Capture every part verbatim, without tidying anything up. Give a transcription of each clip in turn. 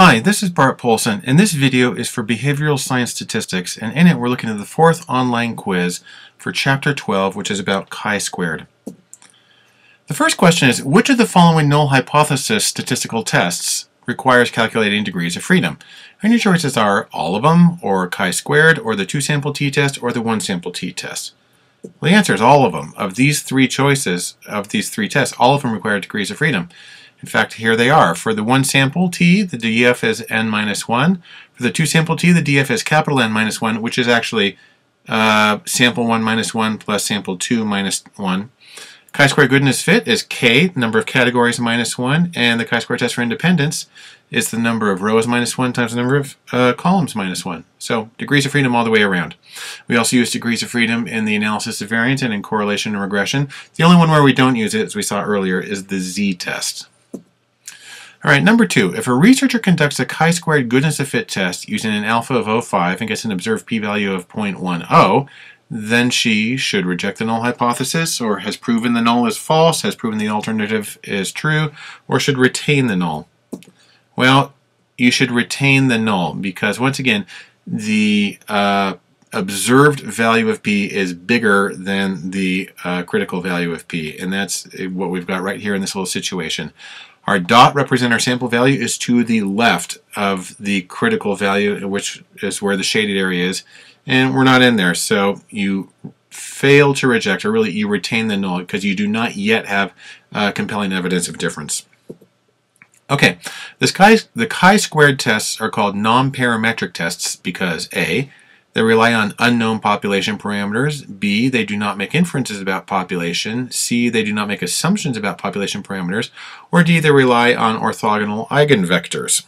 Hi, this is Bart Poulsen, and this video is for Behavioral Science Statistics, and in it we're looking at the fourth online quiz for Chapter twelve, which is about chi-squared. The first question is, which of the following null hypothesis statistical tests requires calculating degrees of freedom? And your choices are all of them, or chi-squared, or the two-sample t-test, or the one-sample t-test. Well, the answer is all of them. Of these three choices, of these three tests, all of them require degrees of freedom. In fact, here they are. For the one sample t, the D F is n minus one. For the two sample t, the D F is capital N minus one, which is actually uh, sample one minus one plus sample two minus one. Chi-square goodness fit is k, number of categories minus one, and the chi-square test for independence is the number of rows minus one times the number of uh, columns minus one. So degrees of freedom all the way around. We also use degrees of freedom in the analysis of variance and in correlation and regression. The only one where we don't use it, as we saw earlier, is the z-test. All right, number two, if a researcher conducts a chi-squared goodness of fit test using an alpha of zero point zero five and gets an observed p-value of zero point one zero, then she should reject the null hypothesis, or has proven the null is false, has proven the alternative is true, or should retain the null. Well, you should retain the null because, once again, the uh, observed value of p is bigger than the uh, critical value of p, and that's what we've got right here in this little situation. Our dot represent our sample value is to the left of the critical value, which is where the shaded area is, and we're not in there, so you fail to reject, or really you retain the null because you do not yet have uh, compelling evidence of difference. Okay, this chi the chi-squared tests are called non-parametric tests because A, they rely on unknown population parameters. B, they do not make inferences about population. C, they do not make assumptions about population parameters. Or D, they rely on orthogonal eigenvectors.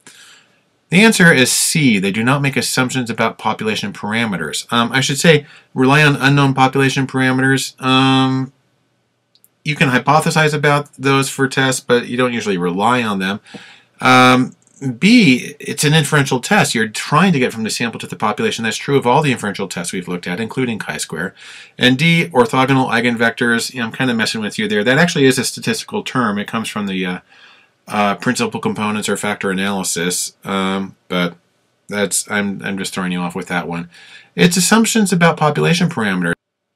The answer is C, they do not make assumptions about population parameters. Um, I should say, rely on unknown population parameters. Um, you can hypothesize about those for tests, but you don't usually rely on them. Um, B, it's an inferential test. You're trying to get from the sample to the population. That's true of all the inferential tests we've looked at, including chi-square. And D, orthogonal eigenvectors. You know, I'm kind of messing with you there. That actually is a statistical term. It comes from the uh, uh, principal components or factor analysis. Um, but that's I'm I'm just throwing you off with that one. It's assumptions about population parameters.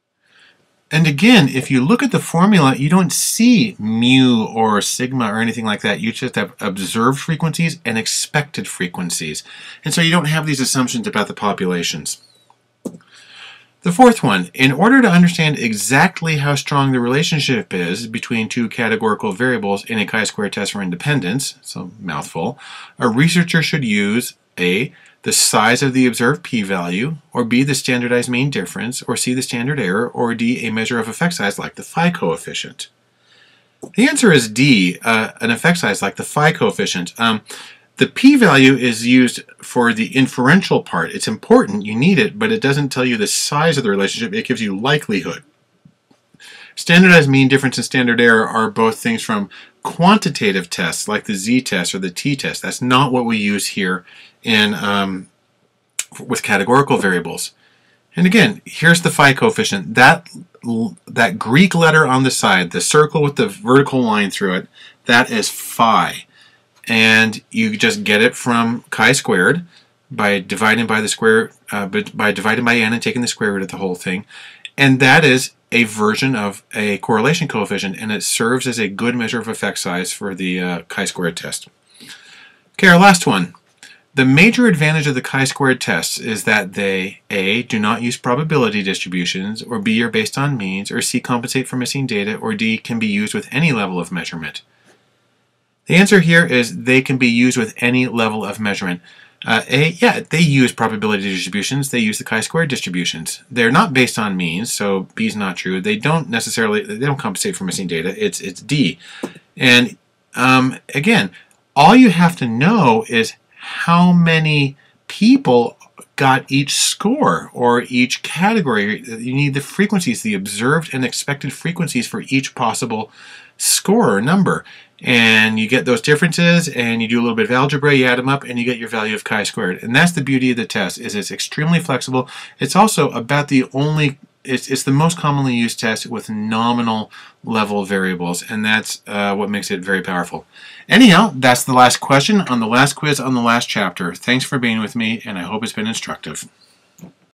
And again, if you look at the formula, you don't see mu or sigma or anything like that. You just have observed frequencies and expected frequencies. And so you don't have these assumptions about the populations. The fourth one, in order to understand exactly how strong the relationship is between two categorical variables in a chi-square test for independence, so mouthful, a researcher should use A, the size of the observed p-value, or B, the standardized mean difference, or C, the standard error, or D, a measure of effect size like the phi coefficient. The answer is D, uh, an effect size like the phi coefficient. Um, the p-value is used for the inferential part. It's important, you need it, but it doesn't tell you the size of the relationship, it gives you likelihood. Standardized mean difference and standard error are both things from quantitative tests like the z-test or the t-test. That's not what we use here in um, with categorical variables. And again, here's the phi coefficient. That, that Greek letter on the side, the circle with the vertical line through it, that is phi. And you just get it from chi-squared by dividing by the square, uh, by dividing by n and taking the square root of the whole thing. And that is a version of a correlation coefficient, and it serves as a good measure of effect size for the uh, chi-squared test. Okay, our last one. The major advantage of the chi-squared tests is that they A, do not use probability distributions, or B, are based on means, or C, compensate for missing data, or D, can be used with any level of measurement. The answer here is they can be used with any level of measurement. Uh, A, yeah, they use probability distributions. They use the chi-squared distributions. They're not based on means, so B is not true. They don't necessarily, they don't compensate for missing data. It's, it's D. And um, again, all you have to know is how many people got each score or each category. You need the frequencies, the observed and expected frequencies for each possible score or number. And you get those differences, and you do a little bit of algebra, you add them up, and you get your value of chi-squared. And that's the beauty of the test, is it's extremely flexible. It's also about the only it's, it's the most commonly used test with nominal level variables, and that's uh, what makes it very powerful. Anyhow, that's the last question on the last quiz on the last chapter. Thanks for being with me, and I hope it's been instructive.